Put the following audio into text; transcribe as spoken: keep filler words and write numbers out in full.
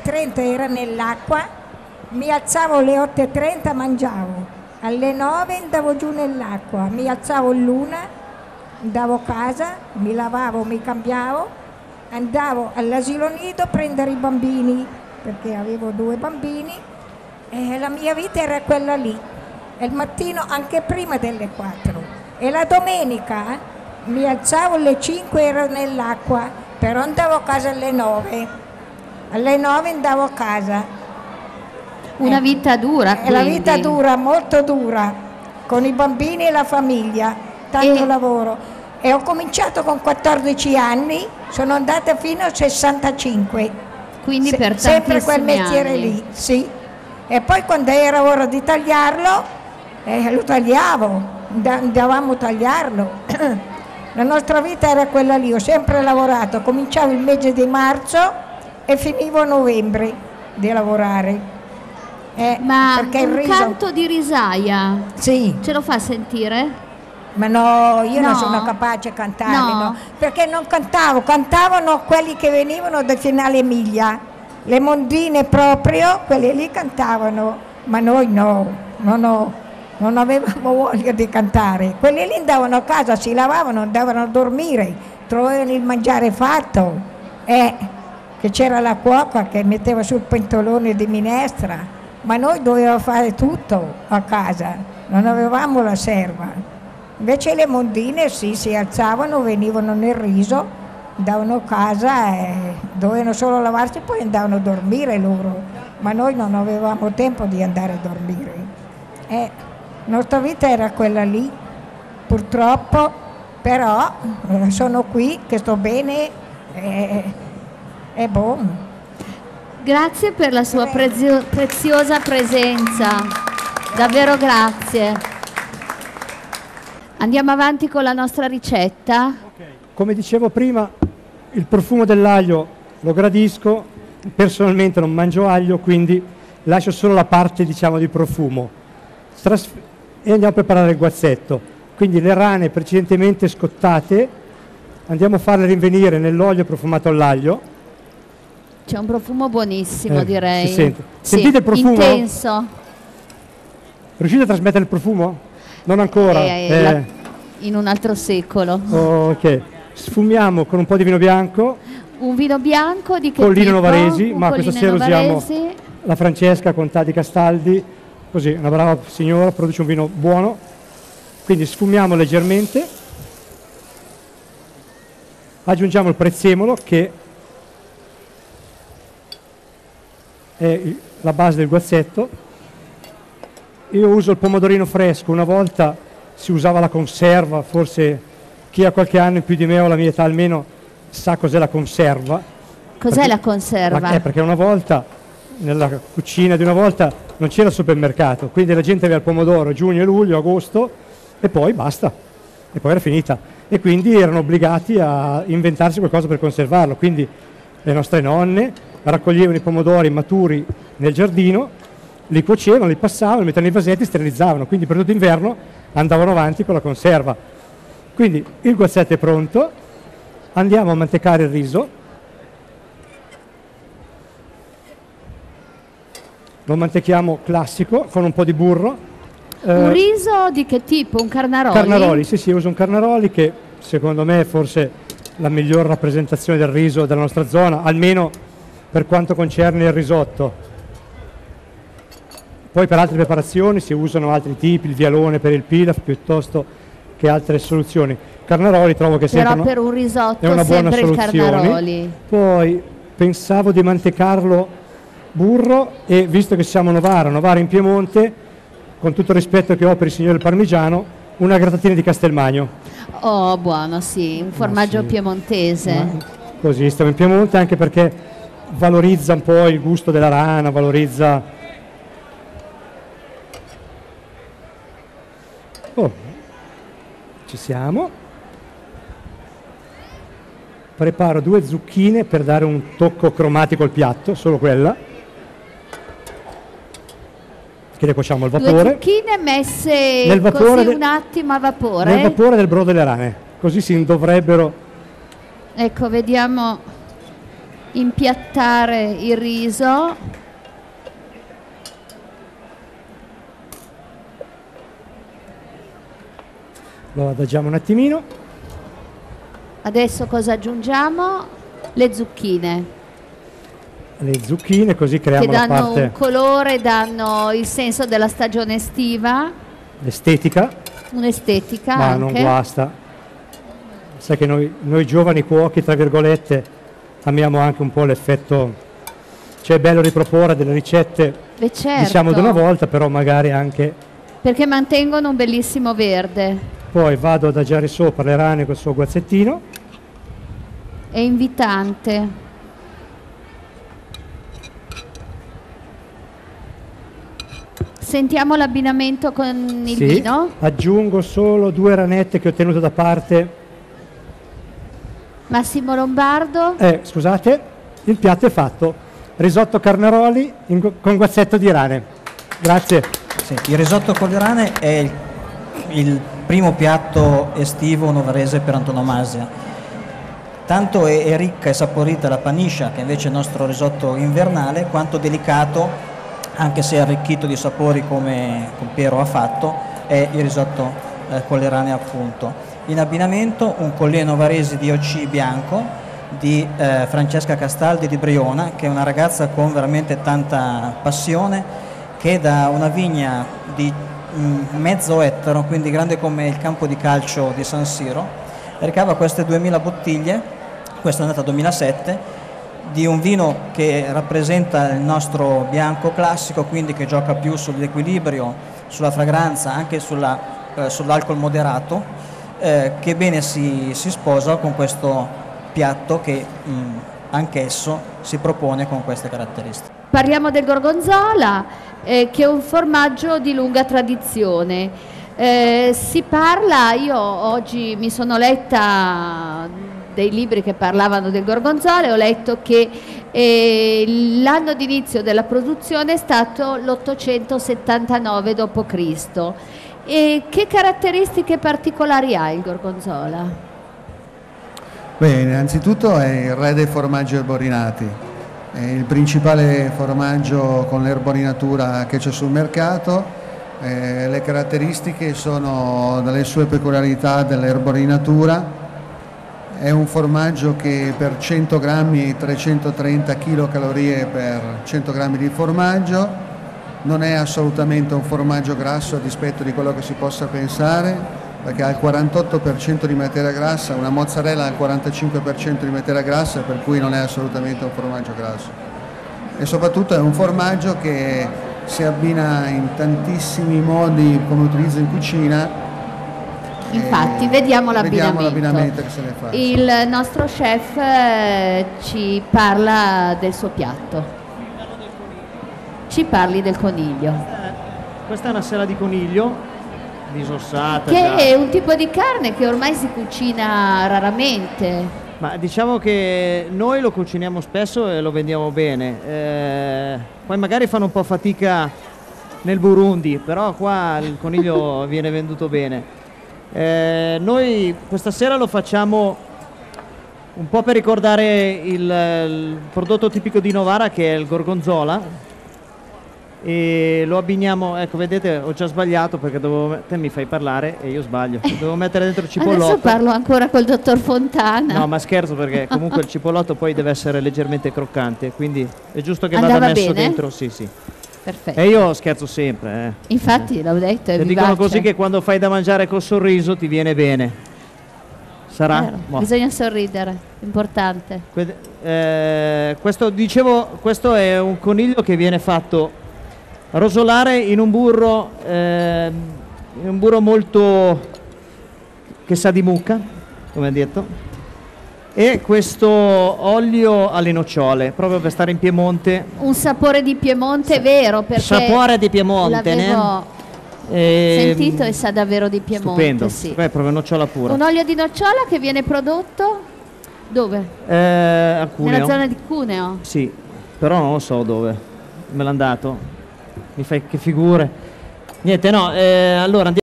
trenta era nell'acqua, mi alzavo alle otto e trenta, mangiavo, alle nove andavo giù nell'acqua, mi alzavo all'una, andavo a casa, mi lavavo, mi cambiavo, andavo all'asilo nido a prendere i bambini, perché avevo due bambini, e la mia vita era quella lì. E il mattino anche prima delle quattro. E la domenica eh, mi alzavo alle cinque, ero nell'acqua, però andavo a casa alle nove. Alle nove andavo a casa. Una eh, vita dura, È la vita dura, molto dura, con i bambini e la famiglia, tanto E... lavoro. E ho cominciato con quattordici anni, sono andata fino a sessantacinque. Quindi Se, per sempre quel mestiere anni. lì, sì. E poi quando era ora di tagliarlo, eh, lo tagliavo, andavamo a tagliarlo. La nostra vita era quella lì, ho sempre lavorato, cominciavo il mese di marzo e finivo a novembre di lavorare. Eh, Ma perché il un riso... canto di risaia, Sì. ce lo fa sentire? Ma no, io No? non sono capace a cantare, No? no, perché non cantavo, cantavano quelli che venivano dal finale Emilia, le mondine proprio, quelle lì cantavano, ma noi no, no, no, non avevamo voglia di cantare. Quelli lì andavano a casa, si lavavano, andavano a dormire, trovavano il mangiare fatto, eh, che c'era la cuoca che metteva sul pentolone di minestra, ma noi dovevamo fare tutto a casa, non avevamo la serva. Invece le mondine sì, si alzavano, venivano nel riso, andavano a casa e dovevano solo lavarsi e poi andavano a dormire loro, ma noi non avevamo tempo di andare a dormire. Eh, la nostra vita era quella lì, purtroppo, però eh, sono qui, che sto bene, e eh, buono. Grazie per la sua prezio- preziosa presenza, davvero grazie. Andiamo avanti con la nostra ricetta. Okay. Come dicevo prima, il profumo dell'aglio lo gradisco, personalmente non mangio aglio, quindi lascio solo la parte, diciamo, di profumo. Tras- e andiamo a preparare il guazzetto. Quindi le rane precedentemente scottate, andiamo a farle rinvenire nell'olio profumato all'aglio. C'è un profumo buonissimo, Eh, direi. si sente. Sì, Sentite il profumo? intenso. Riuscite a trasmettere il profumo? Non ancora. Eh, eh. la- in un altro secolo. Ok, sfumiamo con un po' di vino bianco. Un vino bianco di che Collino tipo? Novaresi, Un ma questa Collino sera usiamo Novaresi. la Francesca Contà di Castaldi, così, una brava signora, produce un vino buono. Quindi sfumiamo leggermente, aggiungiamo il prezzemolo che è il- la base del guazzetto. Io uso il pomodorino fresco, una volta si usava la conserva, forse chi ha qualche anno in più di me o la mia età almeno sa cos'è la conserva. Cos'è Perché- la conserva? Ma- eh, perché una volta, nella cucina di una volta, non c'era il supermercato, quindi la gente aveva il pomodoro giugno, luglio, agosto e poi basta, e poi era finita. E quindi erano obbligati a inventarsi qualcosa per conservarlo. Quindi le nostre nonne raccoglievano i pomodori maturi nel giardino, li cuocevano, li passavano, li mettevano nei vasetti, sterilizzavano, quindi per tutto l'inverno andavano avanti con la conserva. Quindi il guazzetto è pronto, andiamo a mantecare il riso, lo mantechiamo classico con un po' di burro. Un Eh, riso di che tipo? Un carnaroli? Carnaroli, sì sì, uso un carnaroli che secondo me è forse la miglior rappresentazione del riso della nostra zona, almeno per quanto concerne il risotto. Poi per altre preparazioni si usano altri tipi, il vialone per il pilaf piuttosto che altre soluzioni. Carnaroli trovo che Però sempre per un risotto è una buona sempre il soluzione. carnaroli. Poi pensavo di mantecarlo burro e visto che siamo a Novara, Novara in Piemonte, con tutto il rispetto che ho per il signore del parmigiano, una gratatina di Castelmagno. Oh, buono, sì, un formaggio sì. piemontese. Ma così stiamo in Piemonte anche perché valorizza un po' il gusto della rana, valorizza... Oh, ci siamo. Preparo due zucchine per dare un tocco cromatico al piatto, solo quella. Che le cuociamo al Due vapore. zucchine messe Nel vapore così de- un attimo a vapore. Nel vapore del brodo delle rane. Così si dovrebbero... Ecco, vediamo impiattare il riso. Lo adagiamo un attimino. Adesso cosa aggiungiamo? Le zucchine, Le zucchine, così creiamo che la danno parte un colore, danno il senso della stagione estiva, estetica, un'estetica ma anche. non guasta. Sai che noi, noi giovani cuochi, tra virgolette, amiamo anche un po' l'effetto, cioè è bello riproporre delle ricette, Beh, certo, diciamo di una volta, però magari anche... perché mantengono un bellissimo verde. Poi vado ad adagiare sopra le rane col suo guazzettino. È invitante. Sentiamo l'abbinamento con il Sì, vino. aggiungo solo due ranette che ho tenuto da parte. Massimo Lombardo. Eh, scusate, il piatto è fatto. Risotto carnaroli in gu- con guazzetto di rane. Grazie. Sì, il risotto con le rane è il, il primo piatto estivo novarese per antonomasia. Tanto è, è ricca e saporita la paniscia, che invece è il nostro risotto invernale, quanto delicato, anche se arricchito di sapori come, come Piero ha fatto, è il risotto eh, con le rane appunto. In abbinamento un Collie Novaresi D O C bianco di eh, Francesca Castaldi di Briona, che è una ragazza con veramente tanta passione, che da una vigna di mh, mezzo ettaro, quindi grande come il campo di calcio di San Siro, ricava queste duemila bottiglie, questa è andata duemilasette, di un vino che rappresenta il nostro bianco classico, quindi che gioca più sull'equilibrio, sulla fragranza, anche sulla, eh, sull'alcol moderato, eh, che bene si, si sposa con questo piatto che mh, anch'esso si propone con queste caratteristiche. Parliamo del gorgonzola, eh, che è un formaggio di lunga tradizione. Eh, si parla, io oggi mi sono letta dei libri che parlavano del gorgonzola e ho letto che eh, l'anno di inizio della produzione è stato l'ottocentosettantanove dopo Cristo. E che caratteristiche particolari ha il gorgonzola? Beh, innanzitutto è il re dei formaggi erborinati, è il principale formaggio con l'erborinatura che c'è sul mercato. Eh, le caratteristiche sono dalle sue peculiarità dell'erborinatura. È un formaggio che per cento grammi trecentotrenta chilocalorie per cento grammi di formaggio. Non è assolutamente un formaggio grasso a dispetto di quello che si possa pensare, perché ha il quarantotto per cento di materia grassa, una mozzarella ha il quarantacinque per cento di materia grassa, per cui non è assolutamente un formaggio grasso. E soprattutto è un formaggio che si abbina in tantissimi modi come utilizzo in cucina. Infatti, vediamo l'abbinamento. Vediamo l'abbinamento che se ne fa. Il nostro chef eh, ci parla del suo piatto. Ci parli del coniglio. Eh, questa è una sella di coniglio disossata. Che già. è un tipo di carne che ormai si cucina raramente. Ma diciamo che noi lo cuciniamo spesso e lo vendiamo bene. Eh, poi magari fanno un po' fatica nel Burundi, però qua il coniglio viene venduto bene. Eh, noi questa sera lo facciamo un po' per ricordare il, il prodotto tipico di Novara, che è il gorgonzola, e lo abbiniamo. Ecco, vedete, ho già sbagliato perché dovevo, te mi fai parlare e io sbaglio, devo mettere dentro il cipollotto. Adesso parlo ancora col dottor Fontana. No, ma scherzo, perché comunque il cipollotto poi deve essere leggermente croccante, quindi è giusto che Andava vada messo bene? dentro. Sì, sì. Perfetto. E io scherzo sempre, eh. Infatti l'ho detto, è E vivace. dicono così che quando fai da mangiare col sorriso ti viene bene. Sarà? Vero, Boh. bisogna sorridere, importante. Que- eh, questo, dicevo, questo è un coniglio che viene fatto rosolare in un burro, eh, in un burro molto che sa di mucca, come ha detto, e questo olio alle nocciole, proprio per stare in Piemonte. Un sapore di Piemonte vero, perché Sapore di Piemonte, l'avevo eh? sentito e sa davvero di Piemonte. Stupendo, Sì. è proprio nocciola pura. Un olio di nocciola che viene prodotto dove? Eh, a Cuneo. Nella zona di Cuneo. Sì, però non lo so dove. Me l'hanno dato. Mi fai che figure. Niente, no, eh, allora andiamo.